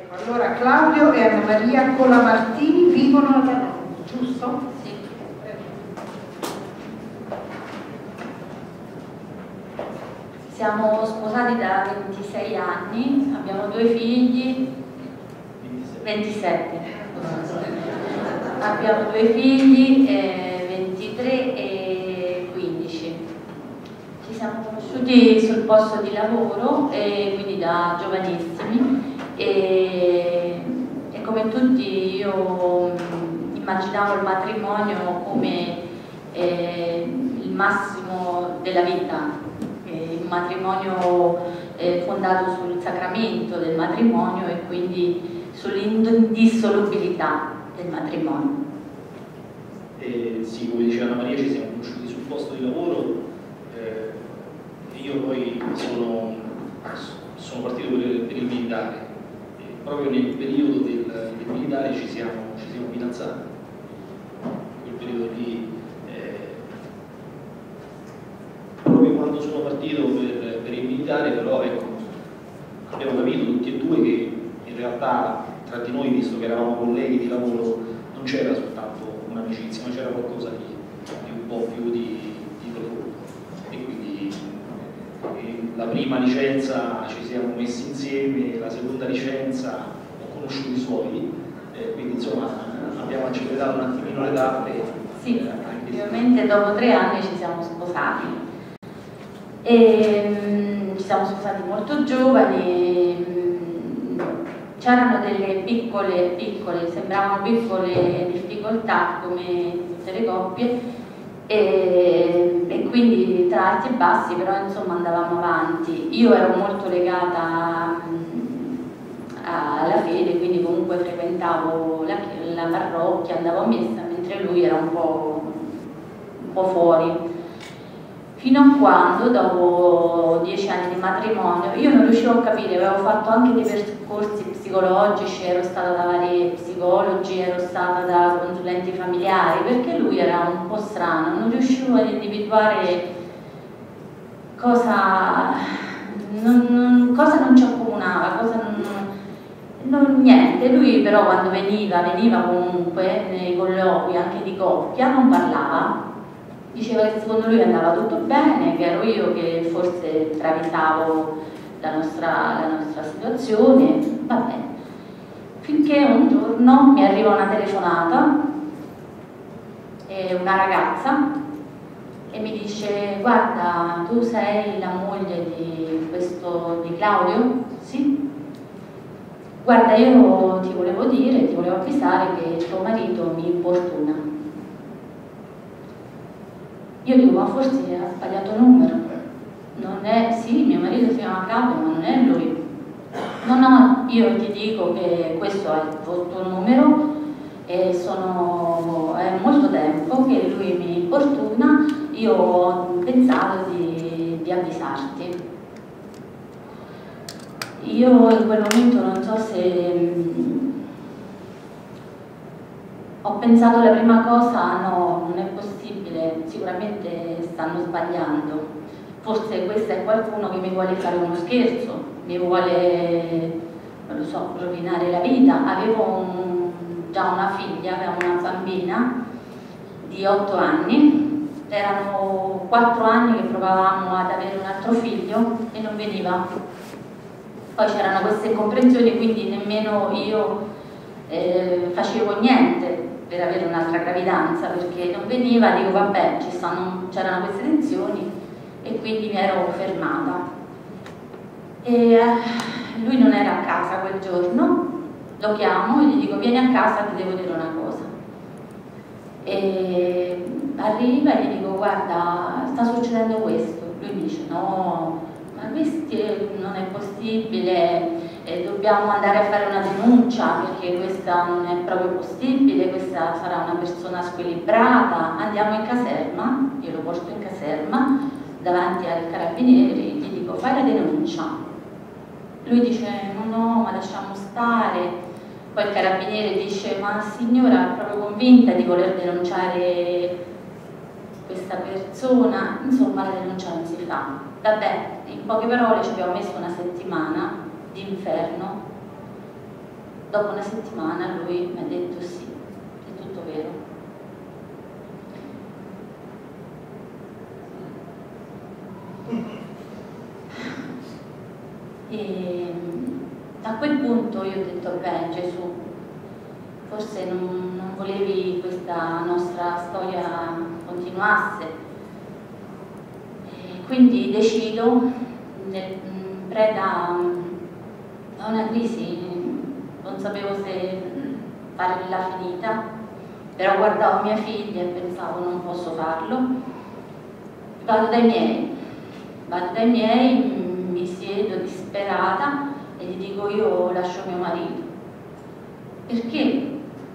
Allora Claudio e Anna Maria Colamartini vivono a Roma, giusto? Sì. Siamo sposati da 26 anni, abbiamo 2 figli, 27. Abbiamo 2 figli, 23 e 15. Ci siamo conosciuti sul posto di lavoro, quindi da giovanissimi. E come tutti io immaginavo il matrimonio come il massimo della vita, un matrimonio fondato sul sacramento del matrimonio e quindi sull'indissolubilità del matrimonio. Sì, come diceva Anna Maria, ci siamo conosciuti sul posto di lavoro. Io poi sono partito per il militare. Proprio nel periodo del militare ci siamo fidanzati. In quel periodo lì, proprio quando sono partito per il militare, però ecco, abbiamo capito tutti e due che in realtà tra di noi, visto che eravamo colleghi di lavoro, non c'era soltanto un'amicizia, ma c'era qualcosa di un po' più di profondo. E quindi la prima licenza ci siamo messi insieme, la seconda licenza ho conosciuto i suoi, quindi insomma abbiamo accelerato un attimino le tappe. Sì, effettivamente dopo 3 anni ci siamo sposati. Ci siamo sposati molto giovani, c'erano delle piccole, sembravano piccole difficoltà come tutte le coppie. E quindi tra alti e bassi, però insomma andavamo avanti. Io ero molto legata alla fede, quindi comunque frequentavo la parrocchia, andavo a messa, mentre lui era un po' fuori. Fino a quando, dopo 10 anni di matrimonio, io non riuscivo a capire, avevo fatto anche dei percorsi psicologici, ero stata da vari psicologi, ero stata da consulenti familiari, perché lui era un po' strano, non riuscivo ad individuare cosa non ci accomunava, niente. Lui però quando veniva comunque nei colloqui anche di coppia, non parlava. Diceva che secondo lui andava tutto bene, che ero io che forse travisavo la nostra situazione, va bene. Finché un giorno mi arriva una telefonata, una ragazza, e mi dice: guarda, tu sei la moglie di Claudio? Sì. Guarda, io ti volevo avvisare che tuo marito mi importuna. Io dico: ma forse ha sbagliato numero. Non è, sì, mio marito si chiama Claudio, ma non è lui. No, io ti dico che questo è il tuo numero e è molto tempo che lui mi importuna, io ho pensato di avvisarti. Io in quel momento non so se ho pensato la prima cosa: no, non è possibile, sicuramente stanno sbagliando, forse questo è qualcuno che mi vuole fare uno scherzo, mi vuole, non lo so, rovinare la vita. Avevo già una figlia, avevo una bambina di 8 anni, erano 4 anni che provavamo ad avere un altro figlio e non veniva. Poi c'erano queste incomprensioni, quindi nemmeno io facevo niente per avere un'altra gravidanza, perché non veniva. Dico vabbè, c'erano queste tensioni e quindi mi ero fermata. E lui non era a casa quel giorno, lo chiamo e gli dico: vieni a casa, ti devo dire una cosa. E arriva e gli dico: guarda, sta succedendo questo. Lui mi dice: no, ma questo non è possibile, dobbiamo andare a fare una denuncia perché questa non è proprio possibile, questa sarà una persona squilibrata. Andiamo in caserma, io lo porto in caserma davanti ai carabinieri, gli dico: fai la denuncia. Lui dice: no, ma lasciamo stare. Poi il carabiniere dice: ma signora, è proprio convinta di voler denunciare questa persona? Insomma, la denuncia non si fa. Vabbè, in poche parole ci abbiamo messo una settimana di inferno Dopo una settimana lui mi ha detto sì, è tutto vero. E a quel punto io ho detto, beh Gesù, forse non volevi questa nostra storia continuasse. E quindi decido, in preda a una crisi, non sapevo se farla finita, però guardavo mia figlia e pensavo non posso farlo. Vado dai miei, mi siedo disperata e gli dico io lascio mio marito. Perché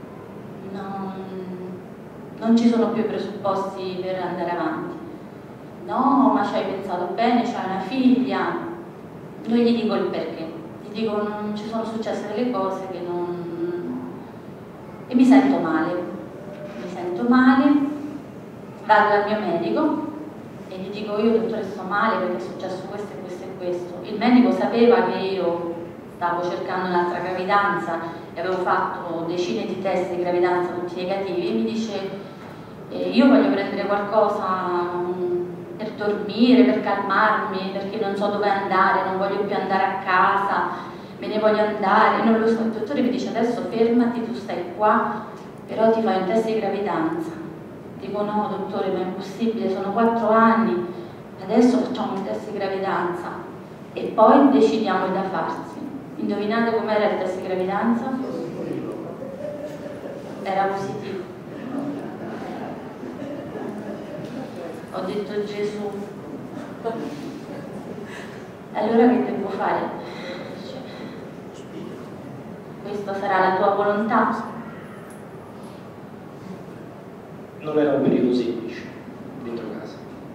non ci sono più presupposti per andare avanti. No, ma ci hai pensato bene, c'hai una figlia. Non gli dico il perché, gli dico non ci sono successe delle cose che non... e mi sento male, vado dal mio medico e gli dico io dottore sto male perché è successo questo e questo e questo. Il medico sapeva che io stavo cercando un'altra gravidanza e avevo fatto decine di test di gravidanza tutti negativi e mi dice io voglio prendere qualcosa per dormire, per calmarmi, perché non so dove andare, non voglio più andare a casa, me ne voglio andare, non lo so. Il dottore mi dice adesso fermati, tu stai qua, però ti fai un test di gravidanza. Dico no dottore, ma è impossibile, sono 4 anni, adesso facciamo il test di gravidanza e poi decidiamo da farsi. Indovinate com'era il test di gravidanza? Era positivo. Ho detto Gesù, allora che devo fare? Questa sarà la tua volontà? Non era un periodo semplice dentro casa,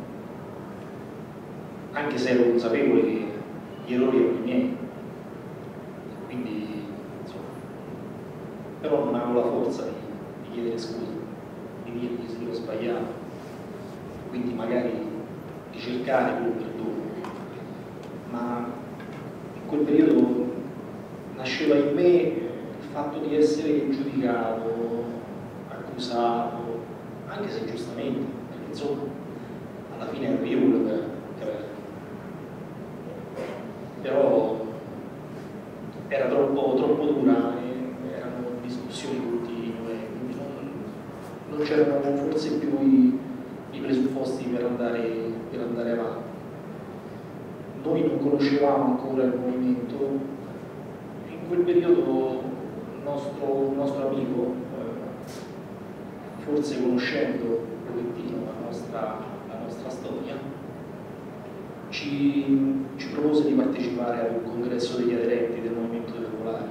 anche se ero consapevole che gli errori erano i miei, quindi insomma, però non avevo la forza di chiedere scusa, di dirgli se io ho sbagliato, quindi magari di cercare quel perdono, ma in quel periodo nasceva in me il fatto di essere giudicato, accusato, anche se giustamente, perché insomma alla fine ero io quello che aveva, però era troppo dura e erano discussioni continue, quindi non c'erano forse più i presupposti per andare avanti. Noi non conoscevamo ancora il movimento, in quel periodo il nostro amico, forse conoscendo un pochettino la nostra storia, ci propose di partecipare ad un congresso degli aderenti del movimento dei focolari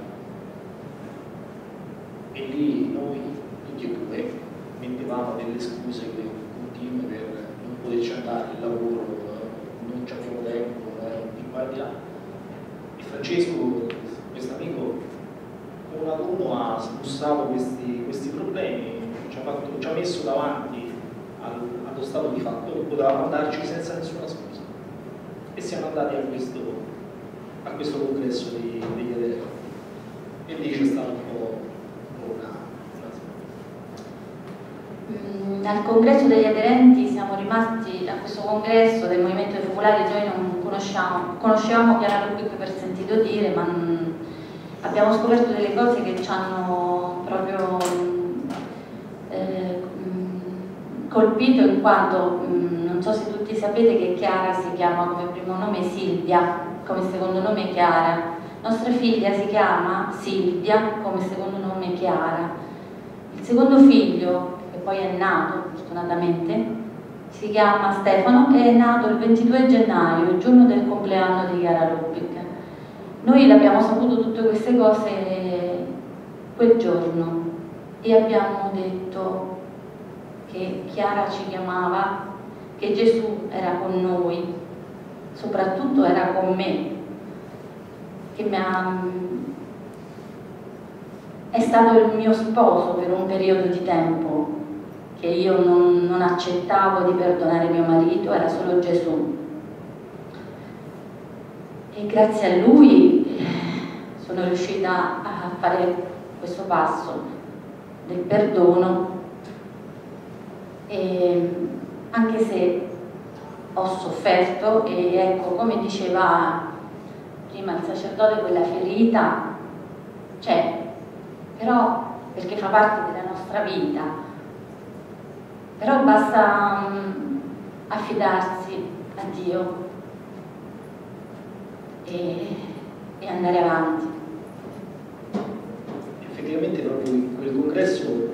e lì noi tutti e due mettevamo delle scuse continue per non poterci andare, il lavoro, non abbiamo tempo, di qua e di là. E Francesco, questo amico, uno ad uno ha smussato questi problemi, ci ha messo davanti allo stato di fatto che potevamo andarci senza nessuna scusa e siamo andati a questo congresso degli aderenti e lì c'è stato un po' Al congresso degli aderenti siamo rimasti, a questo congresso del Movimento dei Focolari noi non conoscevamo Chiara Lubich per sentito dire, ma abbiamo scoperto delle cose che ci hanno proprio colpito, in quanto non so se tutti sapete che Chiara si chiama come primo nome Silvia, come secondo nome Chiara. Nostra figlia si chiama Silvia, come secondo nome Chiara. Il secondo figlio, che poi è nato fortunatamente, si chiama Stefano e è nato il 22 gennaio, il giorno del compleanno di Chiara Lubich. Noi abbiamo saputo tutte queste cose quel giorno e abbiamo detto che Chiara ci chiamava, che Gesù era con noi, soprattutto era con me, che è stato il mio sposo per un periodo di tempo, che io non accettavo di perdonare mio marito, era solo Gesù. E grazie a lui sono riuscita a fare questo passo del perdono, e anche se ho sofferto, e ecco, come diceva prima il sacerdote, quella ferita c'è, però perché fa parte della nostra vita, però basta affidarsi a Dio e andare avanti. Effettivamente proprio in quel congresso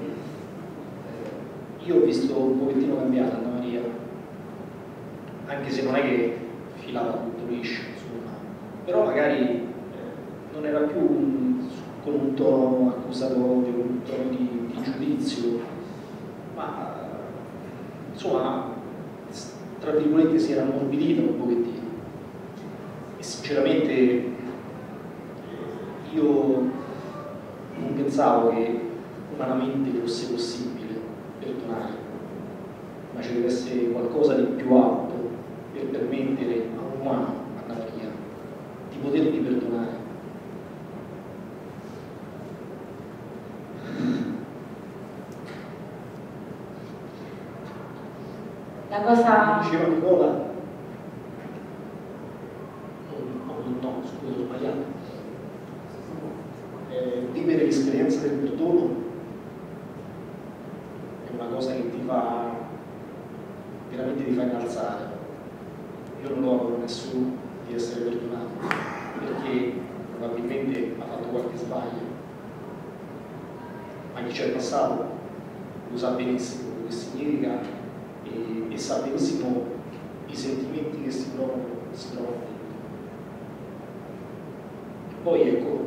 io ho visto un pochettino cambiata Anna Maria, anche se non è che filava tutto liscio, insomma, però magari non era più con un tono accusatorio, un tono di giudizio, ma insomma, tra virgolette, si era ammorbidita un pochettino. E sinceramente io non pensavo che umanamente fosse possibile perdonare, ma ci deve essere qualcosa di più alto per permettere a un umano, Anna Maria, di potermi perdonare. La cosa... Diceva Nicola, no, scusa, ho sbagliato. Vivere l'esperienza del perdono è una cosa che ti fa veramente ti fa innalzare. Io non lo auguro a nessuno di essere perdonato, perché probabilmente ha fatto qualche sbaglio, ma chi c'è passato lo sa benissimo quello che significa e sa benissimo i sentimenti che si provano dentro. Poi ecco,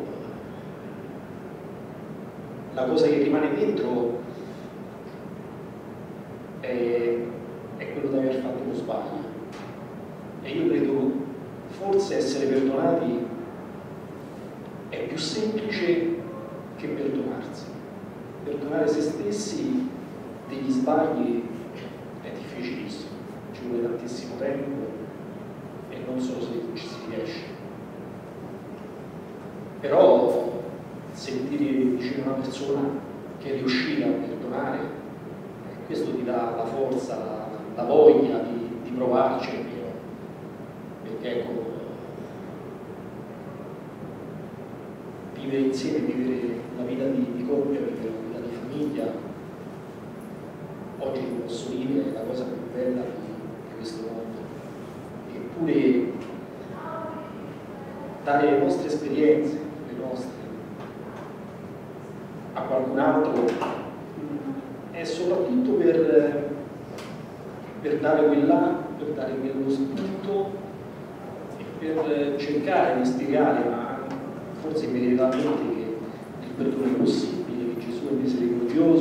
la cosa che rimane dentro è quello di aver fatto uno sbaglio, e io credo forse essere perdonati è più semplice che perdonarsi. Perdonare se stessi degli sbagli è difficilissimo, ci vuole tantissimo tempo e non solo se ci si riesce. Però sentire vicino una persona che è riuscita a perdonare, questo ti dà la forza, la voglia di provarci, perché ecco, vivere insieme, vivere una vita di coppia, vivere una vita di famiglia, oggi lo posso dire, è la cosa più bella di questo mondo. Eppure dare le nostre esperienze, le nostre, a qualcun altro è soprattutto per dare quella, per dare quello spunto e per cercare di spiegare, ma forse immediatamente, che il perdono è possibile, che Gesù è misericordioso,